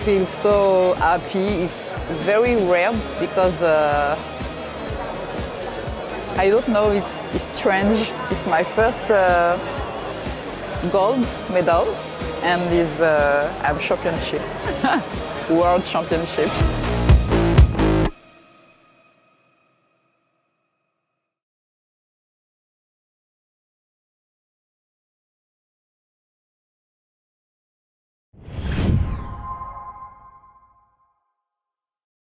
feel so happy. It's very rare because I don't know, it's strange. It's my first gold medal and it's I'm championship, world championship.